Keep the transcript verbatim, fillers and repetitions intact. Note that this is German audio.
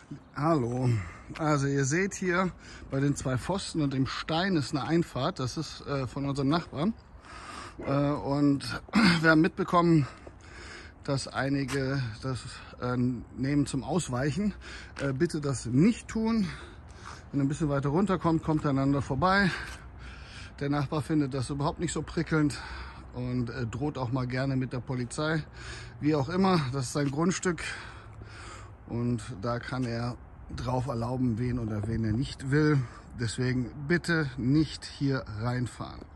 Hallo, also ihr seht hier bei den zwei Pfosten und dem Stein ist eine Einfahrt, das ist äh, von unserem Nachbarn. Äh, und wir haben mitbekommen, dass einige das äh, nehmen zum Ausweichen. Äh, bitte das nicht tun. Wenn ihr ein bisschen weiter runter kommt, kommt einander vorbei. Der Nachbar findet das überhaupt nicht so prickelnd und äh, droht auch mal gerne mit der Polizei. Wie auch immer, das ist sein Grundstück. Und da kann er drauf erlauben, wen oder wen er nicht will. Deswegen bitte nicht hier reinfahren.